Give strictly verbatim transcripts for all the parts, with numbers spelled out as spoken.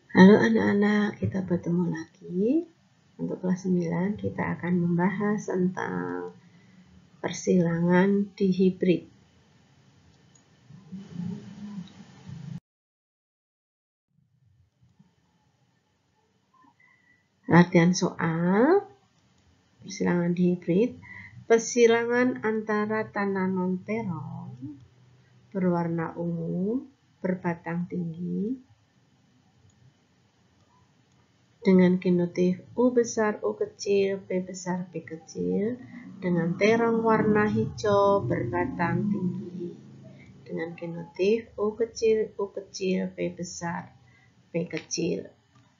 Halo anak-anak, kita bertemu lagi. Untuk kelas sembilan kita akan membahas tentang persilangan dihibrid. Latihan soal persilangan dihibrid. Persilangan antara tanaman terong berwarna ungu berbatang tinggi dengan genotif U besar U kecil P besar P kecil dengan terong warna hijau berbatang tinggi dengan genotif U kecil U kecil P besar P kecil.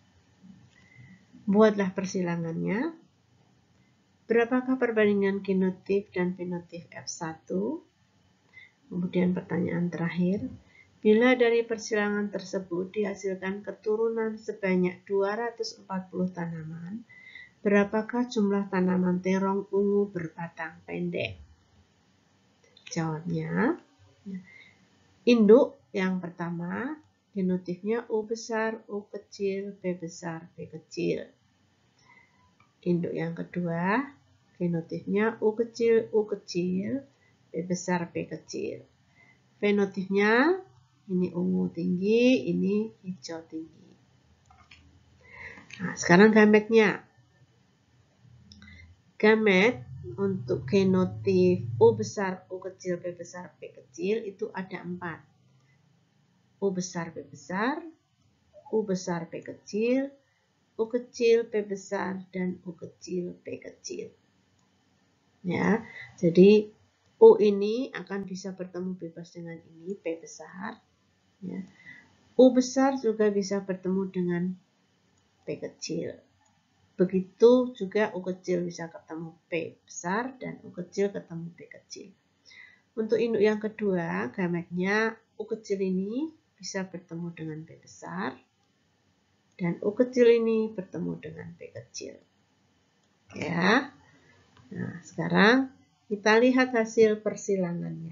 Buatlah persilangannya. Berapakah perbandingan genotif dan fenotif F satu? Kemudian pertanyaan terakhir, bila dari persilangan tersebut dihasilkan keturunan sebanyak dua ratus empat puluh tanaman, berapakah jumlah tanaman terong ungu berbatang pendek? Jawabnya, induk yang pertama, genotifnya U besar U kecil P besar P kecil. Induk yang kedua, genotifnya U kecil U kecil P besar P kecil. Fenotifnya ini ungu tinggi, ini hijau tinggi. Nah, sekarang gametnya. Gamet untuk genotif U besar U kecil P besar P kecil itu ada empat. U besar P besar, U besar P kecil, U kecil P besar, dan U kecil P kecil. Ya, jadi U ini akan bisa bertemu bebas dengan ini P besar. Ya. U besar juga bisa bertemu dengan P kecil. Begitu juga U kecil bisa ketemu P besar dan U kecil ketemu P kecil. Untuk induk yang kedua, gametnya U kecil ini bisa bertemu dengan P besar dan U kecil ini bertemu dengan P kecil. Ya. Nah, sekarang kita lihat hasil persilangannya.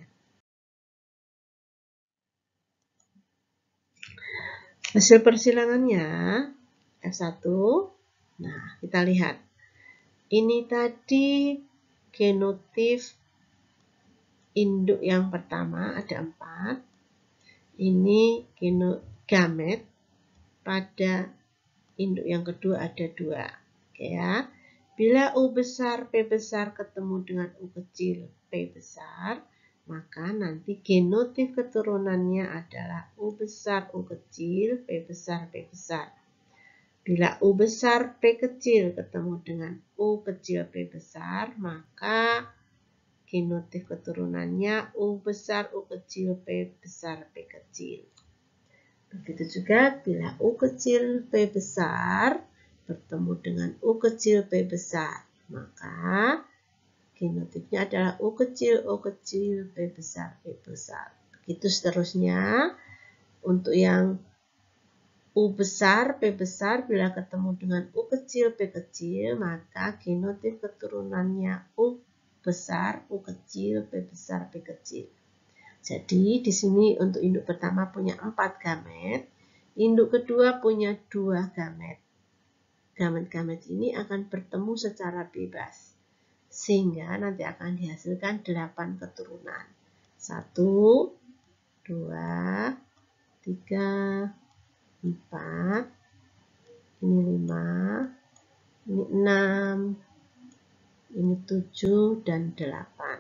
Hasil persilangannya F satu. Nah, kita lihat. Ini tadi genotif induk yang pertama ada empat. Ini gamet pada induk yang kedua ada dua. Oke ya. Bila U besar P besar ketemu dengan U kecil P besar, maka nanti genotif keturunannya adalah U besar U kecil P besar P besar. Bila U besar P kecil ketemu dengan U kecil P besar, maka genotif keturunannya U besar U kecil P besar P kecil. Begitu juga bila U kecil P besar bertemu dengan U kecil P besar, maka genotifnya adalah U kecil U kecil P besar P besar. Begitu seterusnya. Untuk yang U besar P besar bila ketemu dengan U kecil P kecil, maka genotif keturunannya U besar U kecil P besar P kecil. Jadi di sini untuk induk pertama punya empat gamet, induk kedua punya dua gamet. Gamet-gamet ini akan bertemu secara bebas, sehingga nanti akan dihasilkan delapan keturunan. Satu, dua, tiga, empat, ini lima, ini enam, ini tujuh, dan delapan.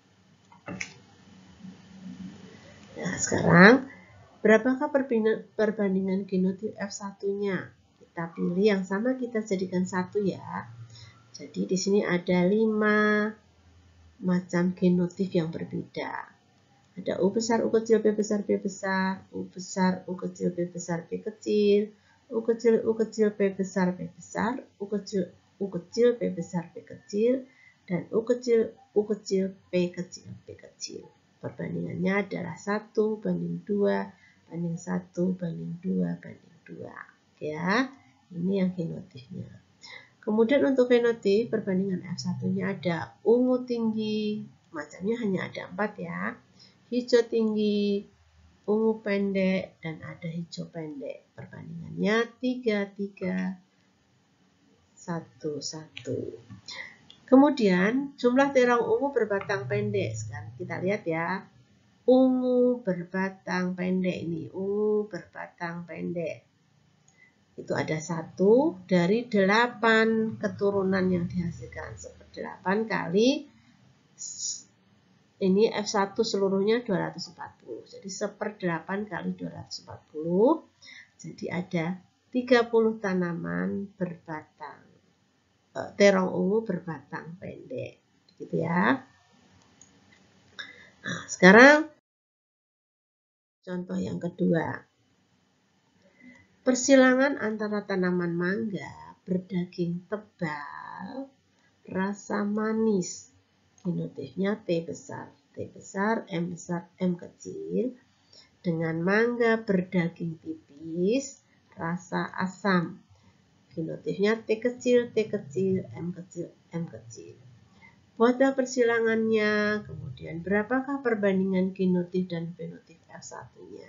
Nah, sekarang berapakah perbandingan genotif F satu-nya? Kita pilih yang sama, kita jadikan satu ya. Jadi di sini ada lima macam genotif yang berbeda. Ada U besar U kecil P besar P besar, U besar U kecil P besar P kecil, U kecil U kecil P besar P besar, U kecil U kecil P besar P kecil, dan U kecil U kecil P kecil P kecil. Perbandingannya adalah satu banding dua banding satu banding dua banding dua. Ya, ini yang genotifnya. Kemudian untuk fenotif, perbandingan F satu-nya ada ungu tinggi, macamnya hanya ada empat ya. Hijau tinggi, ungu pendek, dan ada hijau pendek. Perbandingannya tiga, tiga, satu, satu. Kemudian jumlah terong ungu berbatang pendek. Sekarang kita lihat ya. Ungu berbatang pendek ini. Ungu berbatang pendek. Itu ada satu dari delapan keturunan yang dihasilkan. Seperdelapan kali ini F satu seluruhnya dua ratus empat puluh. Jadi seperdelapan kali dua ratus empat puluh. Jadi ada tiga puluh tanaman berbatang. Terong ungu berbatang pendek. Gitu ya. Nah, sekarang contoh yang kedua. Persilangan antara tanaman mangga berdaging tebal, rasa manis. Genotifnya T besar, T besar, M besar, M kecil. Dengan mangga berdaging tipis, rasa asam. Genotifnya T kecil, T kecil, M kecil, M kecil. Buatlah persilangannya, kemudian berapakah perbandingan genotif dan fenotif F satu-nya?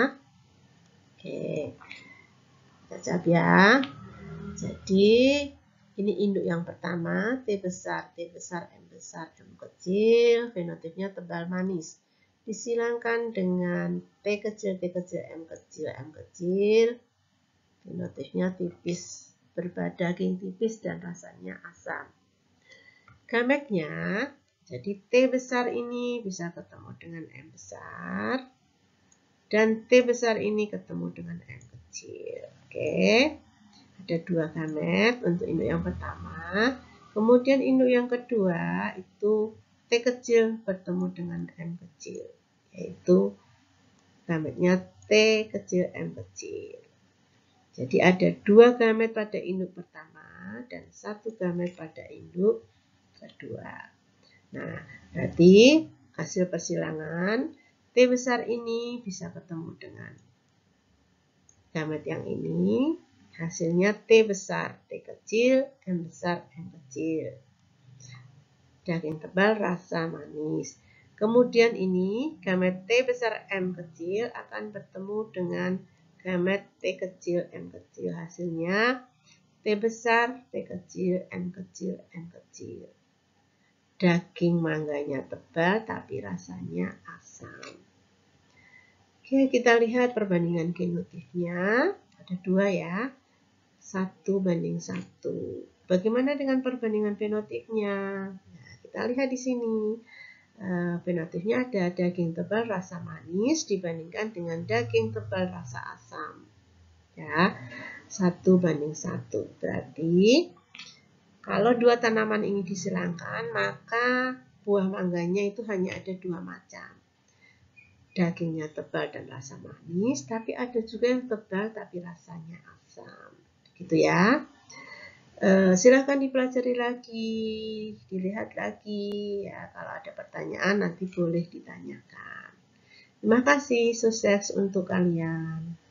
Oke, kita jawab ya. Jadi, ini induk yang pertama, T besar, T besar, M besar, M kecil, fenotipnya tebal manis. Disilangkan dengan T kecil, T kecil, M kecil, M kecil, fenotipnya tipis, berbadaging tipis dan rasanya asam. Gametnya, jadi T besar ini bisa ketemu dengan M besar, dan T besar ini ketemu dengan M kecil. Oke, ada dua gamet untuk induk yang pertama. Kemudian induk yang kedua itu T kecil bertemu dengan M kecil, yaitu gametnya T kecil, M kecil. Jadi ada dua gamet pada induk pertama dan satu gamet pada induk kedua. Nah, berarti hasil persilangan T besar ini bisa ketemu dengan gamet yang ini. Hasilnya T besar, T kecil, M besar, M kecil. Daging tebal, rasa manis. Kemudian ini gamet T besar, M kecil akan bertemu dengan gamet T kecil, M kecil. Hasilnya T besar, T kecil, M kecil, M kecil. Daging mangganya tebal tapi rasanya asam. Oke, kita lihat perbandingan genotifnya. Ada dua ya. Satu banding satu. Bagaimana dengan perbandingan fenotipnya? Nah, kita lihat di sini. Uh, fenotipnya ada daging tebal rasa manis dibandingkan dengan daging tebal rasa asam. Ya, satu banding satu. Berarti kalau dua tanaman ini disilangkan, maka buah mangganya itu hanya ada dua macam. Dagingnya tebal dan rasa manis, tapi ada juga yang tebal tapi rasanya asam. Gitu ya. E, silahkan dipelajari lagi, dilihat lagi. Ya, kalau ada pertanyaan nanti boleh ditanyakan. Terima kasih, sukses untuk kalian.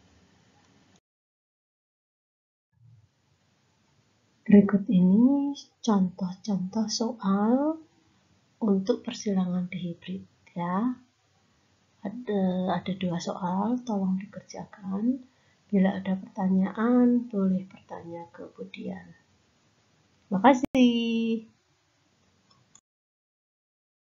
Berikut ini contoh-contoh soal untuk persilangan dihibrid ya. Ada, ada dua soal, tolong dikerjakan. Bila ada pertanyaan, boleh bertanya ke Budian. Terima kasih.